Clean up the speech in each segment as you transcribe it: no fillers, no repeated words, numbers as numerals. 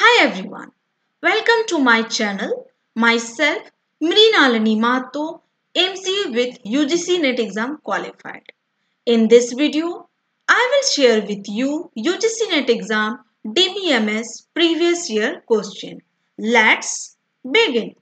Hi everyone, welcome to my channel. Myself Mrinalini Mato, MCA with UGC NET exam qualified. In this video, I will share with you UGC NET exam DBMS previous year question. Let's begin.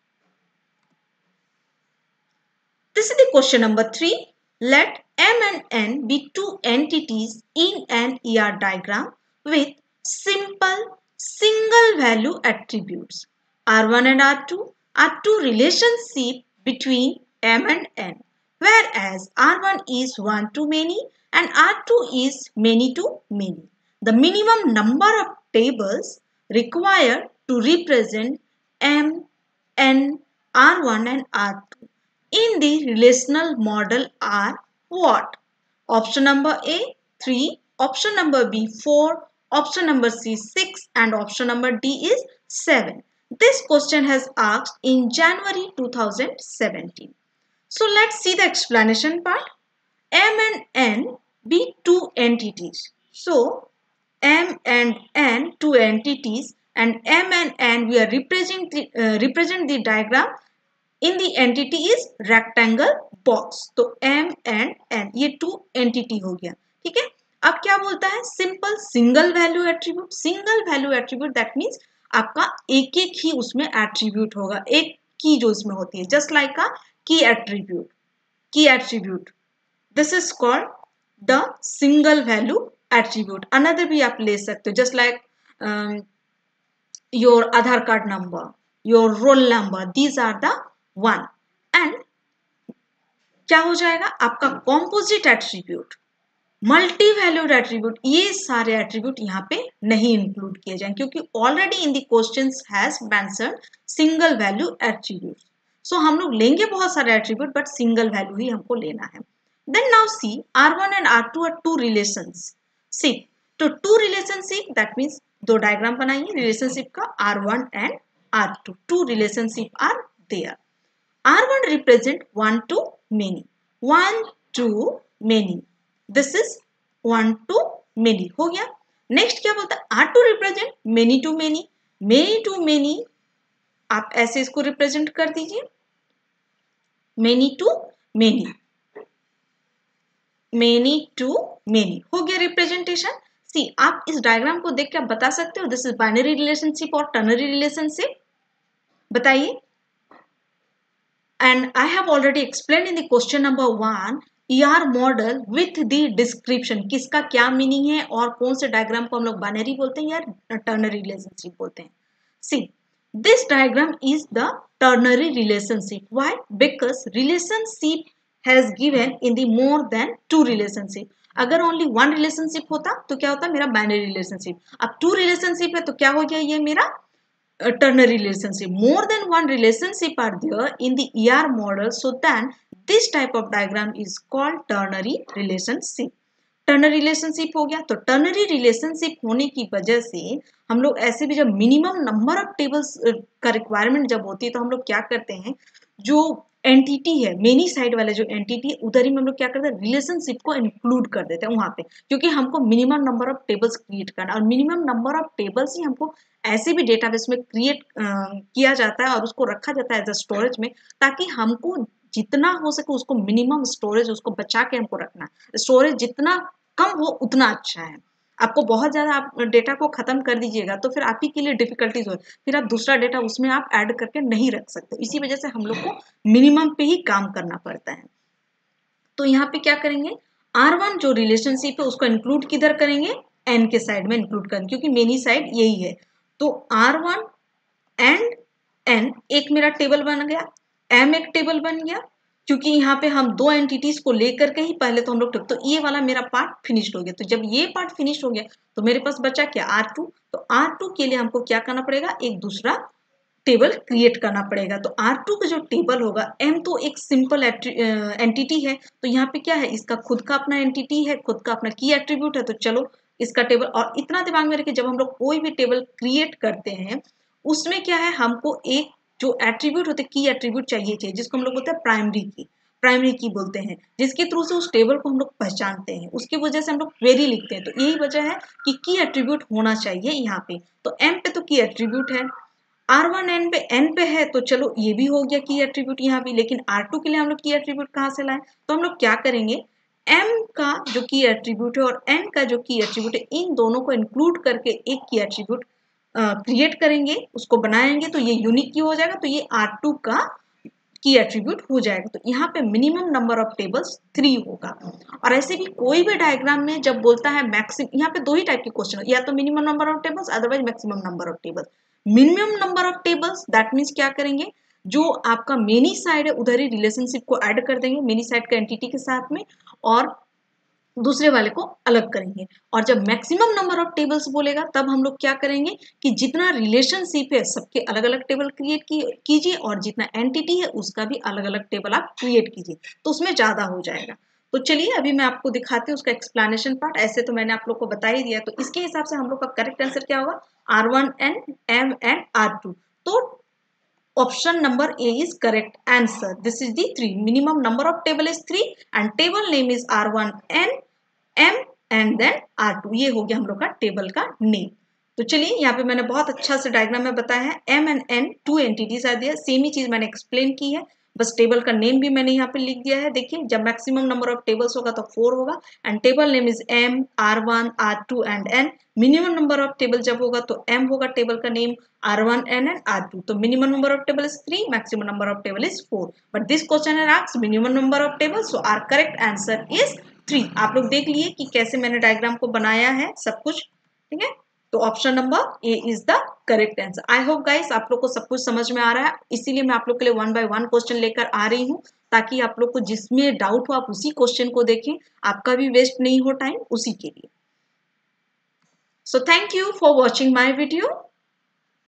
This is the question number 3. Let M and N be two entities in an ER diagram with simple single value attributes. R1 and R2 are two relationships between M and N, whereas R1 is one to many and R2 is many to many. The minimum number of tables required to represent M, N, R1 and R2 in the relational model are what? Option number A 3, option number B 4, option number C 6 and option number D is 7. This question has asked in January 2017. So let's see the explanation part. M and N be two entities. So M and N two entities and M and N we are represent the diagram in the entity is rectangle box. तो M and N ये two entity हो गया. ठीक है. अब क्या बोलता है? Simple single value attribute. Single value attribute that means आपका एक एक ही उसमें एट्रीब्यूट होगा, एक की जो इसमें होती है, just like a key attribute. Key attribute this is called the single value attribute. Another भी आप ले सकते हो, just like your Aadhaar card number, your roll number, these are the one. And क्या हो जाएगा आपका composite attribute, multi valued attribute. ये सारे एट्रीब्यूट यहाँ पे नहीं इंक्लूड किए जाएंगे क्योंकि already in the questions has mentioned single value attribute. So हम लोग लेंगे बहुत सारे एट्रीब्यूट बट सिंगल वैल्यू ही हमको लेना है. Then now see R1 and R2 are two relationship. तो टू रिलेशनशिप दैट मीन्स दो डायग्राम बनाइए रिलेशनशिप का R1 and R2. Two relationship are there. R1 represent one to many. One to many. This is one to many. हो गया. Next क्या बोलता है? R2 represent many to many. Many to many. आप ऐसे इसको रिप्रेजेंट कर दीजिए. Many to many. Many to many. हो गया रिप्रेजेंटेशन. सी आप इस डायग्राम को देख के आप बता सकते हो दिस इज बाइनरी रिलेशनशिप और टर्नरी रिलेशनशिप. बताइए. And I have already explained in the question number 1 ER model with the description किसका क्या मीनिंग है और कौन से डायग्राम को हम लोग बाइनरी बोलते हैं या टर्नरी रिलेशनशिप बोलते हैं. See, this diagram is the ternary relationship. Why? Because relationship has given in the more than two relationship. अगर ओनली वन रिलेशनशिप होता तो क्या होता मेरा बाइनरी रिलेशनशिप. अब टू रिलेशनशिप है तो क्या हो गया ये मेरा ternary relationship. More than one relationship are there in the ER model, so then this type of diagram is called ternary relationship. ternary relationship हो गया. तो ternary relationship होने की वजह से हम लोग ऐसे भी जब मिनिमम नंबर ऑफ टेबल्स का रिक्वायरमेंट जब होती है तो हम लोग क्या करते हैं, जो एंटिटी है मेनी साइड वाले जो एंटिटी है उधर ही में हम लोग क्या करते हैं रिलेशनशिप को इंक्लूड कर देते हैं वहां पे, क्योंकि हमको minimum number of tables create करना और मिनिमम नंबर ऑफ टेबल्स ही हमको ऐसे भी डेटाबेस में क्रिएट किया जाता है और उसको रखा जाता है एज अ स्टोरेज में, ताकि हमको जितना हो सके उसको मिनिमम स्टोरेज उसको बचा के हमको रखना है. स्टोरेज जितना कम हो उतना अच्छा है. आपको बहुत ज्यादा आप डेटा को खत्म कर दीजिएगा तो फिर आप ही के लिए डिफिकल्टीज हो, फिर आप दूसरा डेटा उसमें आप ऐड करके नहीं रख सकते. इसी वजह से हम लोग को मिनिमम पे ही काम करना पड़ता है. तो यहाँ पे क्या करेंगे, R1 जो रिलेशनशिप है उसको इंक्लूड किधर करेंगे, N के साइड में इंक्लूड करेंगे क्योंकि मेनी साइड यही है. तो R1 एंड N एक मेरा टेबल बन गया, M एक टेबल बन गया, क्योंकि यहाँ पे हम दो एंटिटीज को लेकर के ही पहले तो हम लोग, तो ये वाला मेरा पार्ट फिनिश्ड हो गया. तो जब ये पार्ट फिनिश्ड हो गया तो मेरे पास बचा क्या R2. तो R2 के लिए हमको क्या करना पड़ेगा, एक दूसरा टेबल क्रिएट करना पड़ेगा. तो R2 का जो टेबल होगा, M तो एक सिंपल एंटिटी है तो यहाँ पे क्या है इसका खुद का अपना एंटिटी है, खुद का अपना की एट्रीब्यूट है. तो चलो इसका टेबल, और इतना दिमाग में रखिए जब हम लोग कोई भी टेबल क्रिएट करते हैं उसमें क्या है हमको एक जो एट्रीब्यूट होते हैं की एट्रीब्यूट चाहिए जिसको हम लोग बोलते हैं प्राइमरी की. प्राइमरी की बोलते हैं, जिसके थ्रू से उस टेबल को हम लोग पहचानते हैं, उसकी वजह से हम लोग क्वेरी लिखते हैं। तो यही वजह है कि की एट्रीब्यूट होना चाहिए यहाँ पे। तो एम पे तो की एट्रीब्यूट है, R1 एन पे है, तो चलो ये भी हो गया की एट्रीब्यूट यहाँ भी। लेकिन R2 के लिए हम लोग की एट्रीब्यूट कहाँ से लाएं? तो हम लोग क्या करेंगे, M का जो की एट्रीब्यूट है और N का जो की एट्रीब्यूट है, इन दोनों को इंक्लूड करके एक की एट्रीब्यूट क्रिएट करेंगे, उसको बनाएंगे, तो ये यूनिक की हो जाएगा, तो ये R2 का की एट्रीब्यूट हो जाएगा। तो यहाँ पे मिनिमम नंबर ऑफ टेबल्स 3 होगा। और ऐसे भी कोई भी डायग्राम में जब बोलता है मैक्सिमम, यहाँ पे दो ही टाइप के क्वेश्चन, या तो minimum number of tables, otherwise maximum number of tables. Minimum number of tables that means क्या करेंगे, जो आपका मेनी साइड है उधर ही रिलेशनशिप को ऐड कर देंगे मेनी साइड का एंटिटी के साथ में, और दूसरे वाले को अलग करेंगे। और जब मैक्सिमम नंबर ऑफ टेबल्स बोलेगा तब हम लोग क्या करेंगे कि जितना रिलेशनशिप है सबके अलग अलग टेबल क्रिएट कीजिए, और जितना एंटिटी है उसका भी अलग अलग टेबल आप क्रिएट कीजिए, तो उसमें ज्यादा हो जाएगा। तो चलिए अभी मैं आपको दिखाती हूँ उसका एक्सप्लेनेशन पार्ट। ऐसे तो मैंने आप लोग को बता ही दिया, तो इसके हिसाब से हम लोग का करेक्ट आंसर क्या होगा, R1N, M एंड R2। तो option number A is correct answer. This is the 3. Minimum number of table is 3 and table name is R1N, M and then R2. ये हो गया हम लोग का टेबल का नेम। तो चलिए यहाँ पे मैंने बहुत अच्छा से डायग्राम में बताया है, M and N 2 एंटिटीज आ दिया, सेम ही चीज मैंने एक्सप्लेन की है, बस टेबल का नेम भी मैंने यहाँ पे लिख दिया है। देखिए जब मैक्सिमम नंबर ऑफ टेबल्स होगा तो 4 होगा, and table name is M, R1, R2 and N। Minimum number of table जब होगा तो M होगा टेबल का name, R1, N and R2। तो minimum number of table is 3, maximum number of table is 4। But this question है asked minimum number of table, so our correct answer is 3। आप लोग देख लिए कि कैसे मैंने डायग्राम को बनाया है सब कुछ, ठीक है। तो option number A is the correct answer. I hope guys आप लोग को सब कुछ समझ में आ रहा है, इसीलिए मैं आप लोग के लिए 1 बाय 1 क्वेश्चन लेकर आ रही हूँ, ताकि आप लोग को जिसमें डाउट हो आप उसी क्वेश्चन को देखें, आपका भी वेस्ट नहीं हो टाइम उसी के लिए। So thank you for watching my video.